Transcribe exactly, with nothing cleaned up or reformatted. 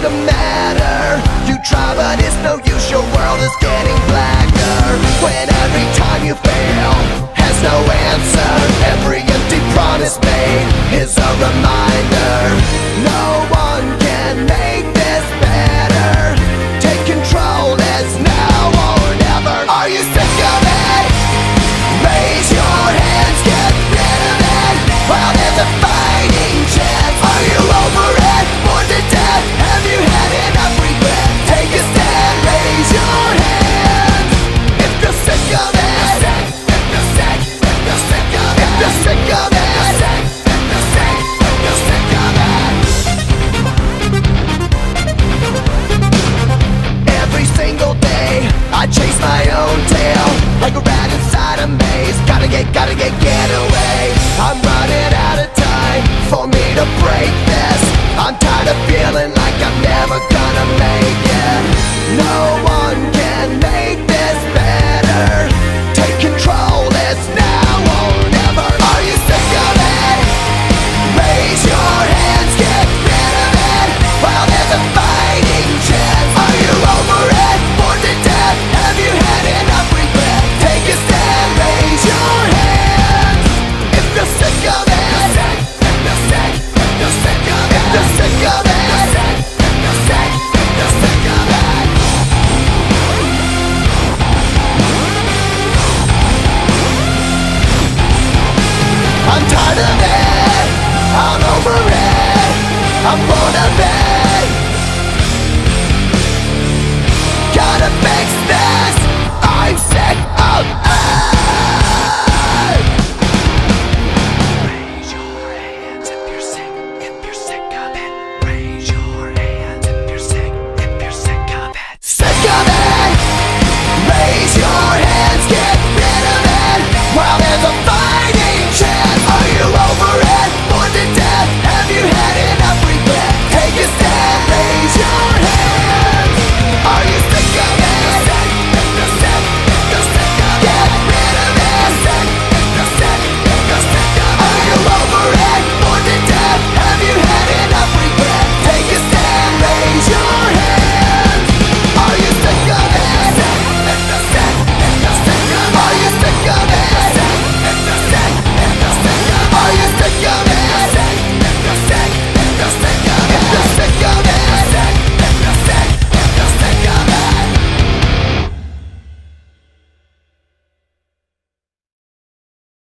the matter? You try but it's no use, your world is getting blacker. When every time you fail has no answer, every empty promise made is a reminder. No one can make this better. Take control, it's now or never. Are you sick of it? Raise your hands, get rid of it while there's a fighting chance. Are you over it? Bored to death? Have you had enough regret? Take a stand, raise your hands if you're sick of it. If you're sick, if you're sick of it. If you're sick of it. If you're sick, if you're sick of it. Every single day I chase my own tail like a rat inside a maze. Gotta get, gotta get, get away. I'm running out of time for me to break this. I'm tired of feeling like I'm never gonna make it. No one can make this better. Take control, it's now or never. Are you sick of it? Raise your hands, get rid of it while there's a fighting chance. Are you over it? Bored to death? Have you had enough regret? Take a stand, raise your hands if you're sick of it. If you're sick, if you're sick of it. If you're sick of it. If you're sick, if you're sick of it. I'm tired of it. I'm over it. I'm born of